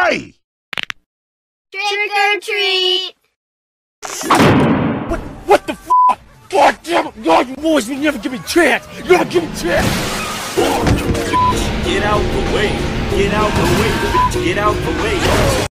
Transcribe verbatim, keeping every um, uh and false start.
Why? Trick or treat! What, what the f***? God damn it! God, you boys will never give me a chance! You never give me a chance! Get out the way! Get out the way! Get out the way!